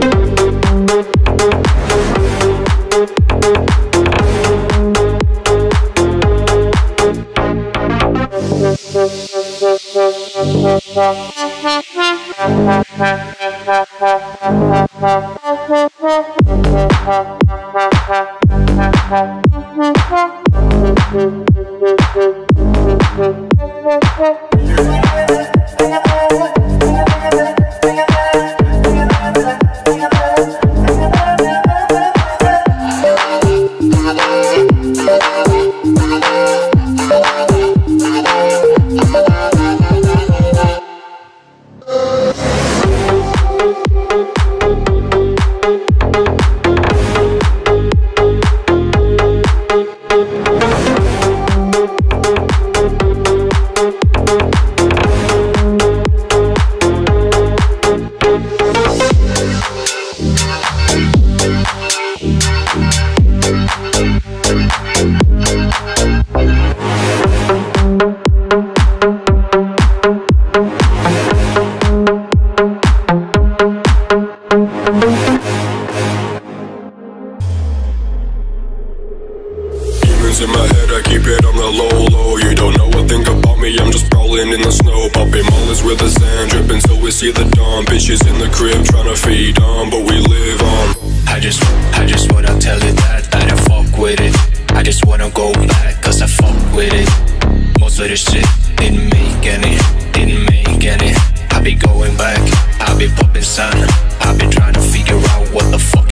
In my head, I keep it on the low. You don't know a thing about me, I'm just rolling in the snow. Popping mollies with the sand dripping till we see the dawn. Bitches in the crib trying to feed on, but we live on. I just wanna tell you that I fuck with it. I just wanna go back, cause I fuck with it. Most of this shit